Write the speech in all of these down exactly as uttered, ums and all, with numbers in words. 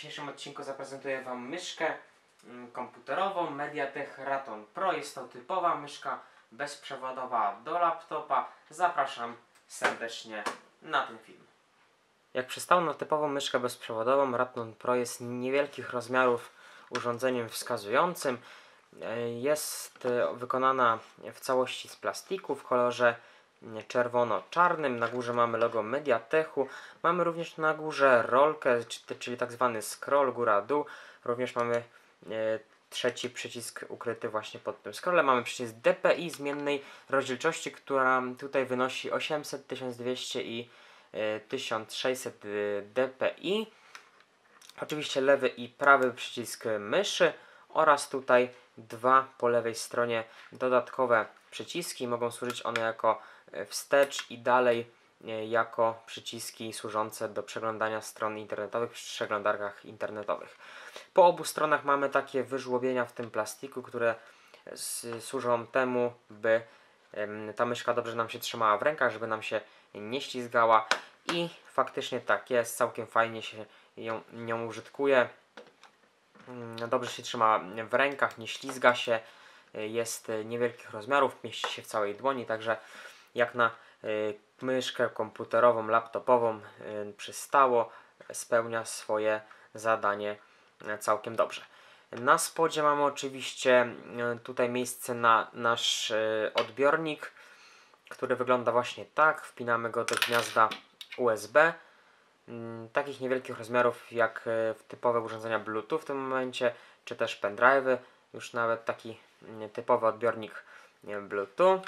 dzisiejszym odcinku zaprezentuję Wam myszkę komputerową Mediatek Raton Pro. Jest to typowa myszka bezprzewodowa do laptopa. Zapraszam serdecznie na ten film. Jak przystało na typową myszkę bezprzewodową, Raton Pro jest niewielkich rozmiarów urządzeniem wskazującym. Jest wykonana w całości z plastiku w kolorze czerwono-czarnym. Na górze mamy logo Mediateku. Mamy również na górze rolkę, czyli tak zwany scroll góra-dół. Również mamy trzeci przycisk ukryty właśnie pod tym scrollem. Mamy przycisk D P I zmiennej rozdzielczości, która tutaj wynosi osiemset, tysiąc dwieście i tysiąc sześćset dpi. Oczywiście lewy i prawy przycisk myszy oraz tutaj dwa po lewej stronie dodatkowe przyciski. Mogą służyć one jako wstecz i dalej jako przyciski służące do przeglądania stron internetowych przy przeglądarkach internetowych. Po obu stronach mamy takie wyżłobienia w tym plastiku, które służą temu, by ta myszka dobrze nam się trzymała w rękach, żeby nam się nie ślizgała, i faktycznie tak jest, całkiem fajnie się ją, nią użytkuje. Dobrze się trzyma w rękach, nie ślizga się, jest niewielkich rozmiarów, mieści się w całej dłoni, także jak na myszkę komputerową, laptopową przystało, spełnia swoje zadanie całkiem dobrze. Na spodzie mamy oczywiście tutaj miejsce na nasz odbiornik, który wygląda właśnie tak. Wpinamy go do gniazda U S B. Takich niewielkich rozmiarów jak w typowe urządzenia Bluetooth w tym momencie, czy też pendrive'y. Już nawet taki typowy odbiornik Bluetooth.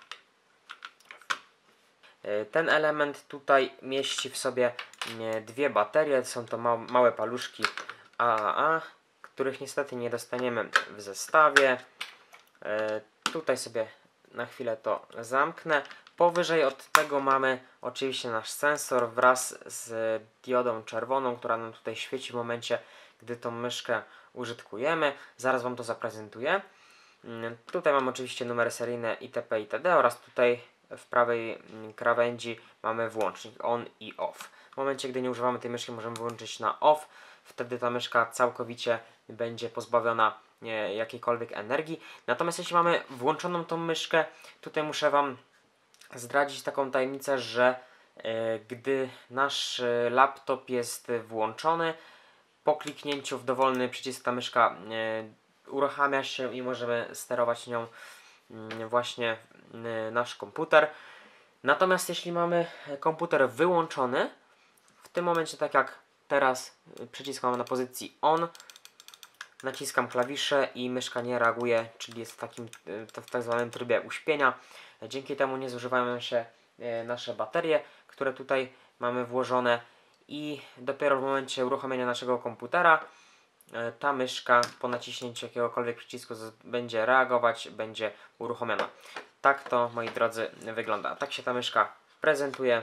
Ten element tutaj mieści w sobie dwie baterie. Są to ma małe paluszki A A A, których niestety nie dostaniemy w zestawie. Tutaj sobie na chwilę to zamknę. Powyżej od tego mamy oczywiście nasz sensor wraz z diodą czerwoną, która nam tutaj świeci w momencie, gdy tą myszkę użytkujemy. Zaraz Wam to zaprezentuję. Tutaj mamy oczywiście numery seryjne itp. itd. oraz tutaj w prawej krawędzi mamy włącznik on i off. W momencie, gdy nie używamy tej myszki, możemy wyłączyć na off. Wtedy ta myszka całkowicie będzie pozbawiona nie, jakiejkolwiek energii. Natomiast jeśli mamy włączoną tą myszkę, tutaj muszę Wam zdradzić taką tajemnicę, że e, gdy nasz e, laptop jest włączony, po kliknięciu w dowolny przycisk ta myszka e, uruchamia się i możemy sterować nią e, właśnie e, nasz komputer. Natomiast jeśli mamy komputer wyłączony, w tym momencie, tak jak teraz, przycisk mamy na pozycji on, naciskam klawisze i myszka nie reaguje, czyli jest w takim w tak zwanym trybie uśpienia. Dzięki temu nie zużywają się nasze baterie, które tutaj mamy włożone, i dopiero w momencie uruchomienia naszego komputera ta myszka po naciśnięciu jakiegokolwiek przycisku będzie reagować, będzie uruchomiona. Tak to, moi drodzy, wygląda. Tak się ta myszka prezentuje.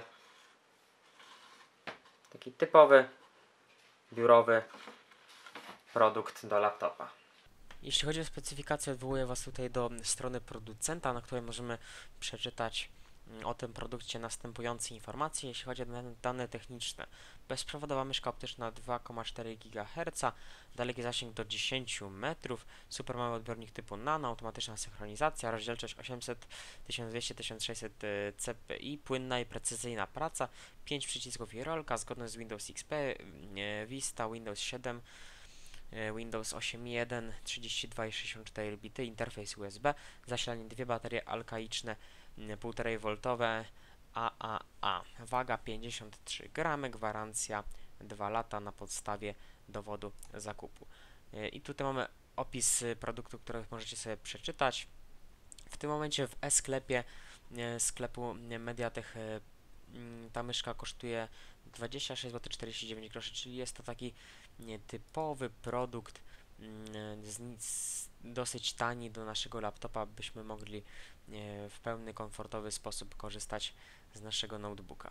Taki typowy, biurowy produkt do laptopa. Jeśli chodzi o specyfikację, odwołuję Was tutaj do strony producenta, na której możemy przeczytać o tym produkcie następujące informacje. Jeśli chodzi o dane techniczne: bezprzewodowa myszka optyczna dwa przecinek cztery gigaherca, daleki zasięg do dziesięciu metrów, super mały odbiornik typu nano, automatyczna synchronizacja, rozdzielczość osiemset, tysiąc dwieście, tysiąc sześćset dpi, płynna i precyzyjna praca, pięć przycisków i rolka, zgodność z Windows X P, Vista, Windows siedem, Windows osiem jeden, trzydzieści dwa i sześćdziesiąt cztery bity, interfejs U S B, zasilanie dwie baterie alkaiczne półtora woltowe A A A, waga pięćdziesiąt trzy gramy, gwarancja dwa lata na podstawie dowodu zakupu. I tutaj mamy opis produktu, który możecie sobie przeczytać. W tym momencie w e-sklepie sklepu Mediatek ta myszka kosztuje dwadzieścia sześć złotych czterdzieści dziewięć groszy, czyli jest to taki typowy produkt, z, z, dosyć tani do naszego laptopa, byśmy mogli w pełny, komfortowy sposób korzystać z naszego notebooka.